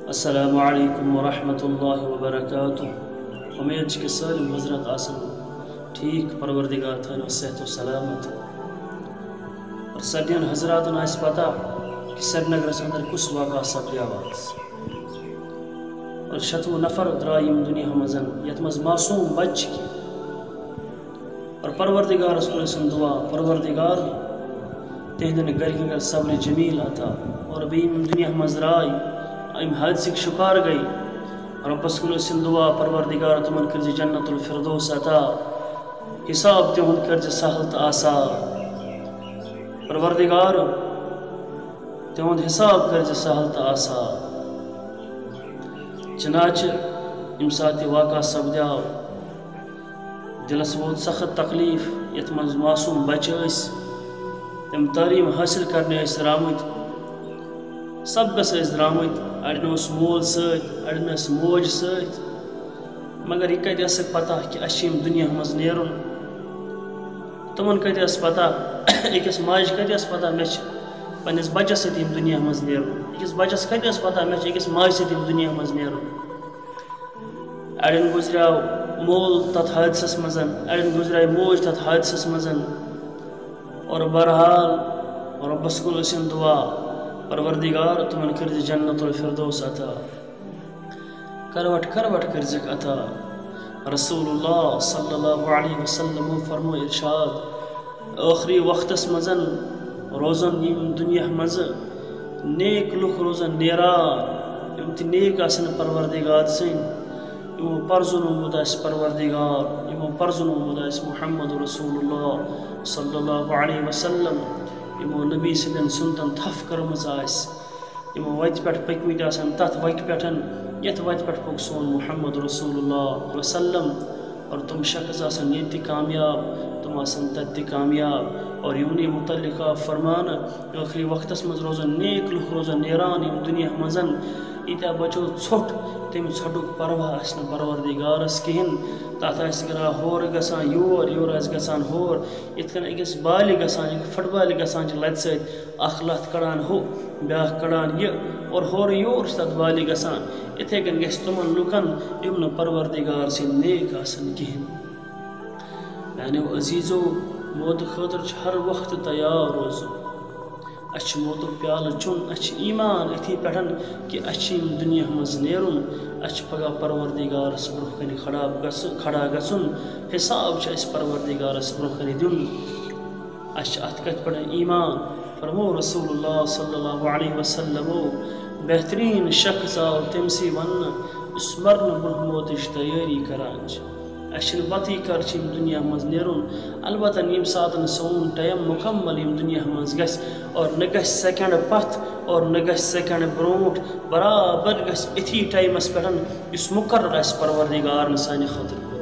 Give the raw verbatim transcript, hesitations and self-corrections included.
السلام علیکم ورحمۃ اللہ وبرکاتہ۔ امید کہ سالم حضرت آسن ٹھیک، پروردگار تھانو صحت و سلامت۔ اور سبین حضرات آس پتہ کہ سری نگرس اندر کس واقعہ سپدیو اور شتوہ نفر درائے دنیا مزن یت مز معصوم بچ کی اور پروردگار کن سن دعا پروردگار تہندن گھر صبر جمیل عطا اور بیم دنیا مز رائے ام حادثک شکار گئی ربس کن سن دعا پروردگار تمن کرز جنت الفردوس عطا حساب تہند کرز سہل تو آسان پروردگار تہند حساب کرز سہل تو آسان۔ چنانچہ یم سات واقعہ سپدیو دلس ووت سخت تکلیف یت مز معصوم بچہ تم تعلیم حاصل کرنے درامت سبقس درامت اڑن مول ست اڑن موج ست مگر یہ کت اس پتہ کہ اس دنیا مز نیرن تمن کت اس پتہ اکس ماج کت اس پتہ مے پنس بچس ست دنیا مز نیرن اکس بچس کت اس پتہ مے اکس ماج ست دنیا مز نیرن اڑن گزریو مول تت حادثس مزن اڑن گزرے موج تت حادثس مزن اور بہرحال ربس کن ٲسِن دعا پروردگار تمن کرز جنت الفردوس عطا کروٹ کروٹ کرزک عطا۔ رسول اللہ صلی اللہ علیہ وسلم فرمو ارشاد آخری وقتس مزن روزن یم دنیا مز نیک لوک روزن نیران یم تہ نیک آسن پروردگار سن یمو پرزنومت آس پروردگار یمو پرزنومت آس محمد رسول اللہ صلی اللہ علیہ وسلم یمو نبی سندن سنتن تھف کرمز آس یمو وت پہ پکمت آسن تت وت پہ یت وت پہ پک سون محمد رسول اللہ وسلم اور تم شخص آسن یہ تہ کامیاب تم آسن تت تہ کامیاب اور یمنی متعلق فرمان آخری وقتس مز روزن نیک لوک روزن نیران یم دنیا مزن ایتیا بچو ژھوٹ تم ژھوٹک پرواہ آس نہ پروردگارس کہین تت آس کران ہور گژھان یور یور آس گژھان ہور یتھ کن أکس بالہِ گژھان فٹ بالہِ گژھان چھ لتہِ سۭتۍ اکھ لتھ کڑان ہُہ بیاکھ کڑان یہ اور ہورٕ یور چھ تتھ بالہِ گژھان یتھے کن گژھِ تمن لُکن یم نہٕ پروردگار سٕنٛدۍ نیک آسن کہین۔ میانیو عزیزو موت خاطر چھ ہر وقت تیار روزُن اچھ موتک پیالہ چون اچھ ایمان اتھی پٹھن کہ اچھ دنیا مز نیرن اچھ پگہ پروردگارس برہ کن کھڑا کھڑا گژھن حساب چھ اس پروردگارس برہ کن دین اچھ ات کت پہ ایمان۔ فرمو رسول اللہ صلی اللہ علیہ وسلم بہترین شخص آو تمسی ون اس مرن برہ موتچ تیاری کران اچھن پتہ کر دنیا مز نیرن البتہ یم سات سون ٹائم مکمل یم دنیا مز گھ اور نہ گھ سیکنڈ پتھ اور نہ گھ سیکنڈ برونٹ برابر گھ اتھی ٹائمس پہ اس مقرر آس پروردگار سانہ خاطر۔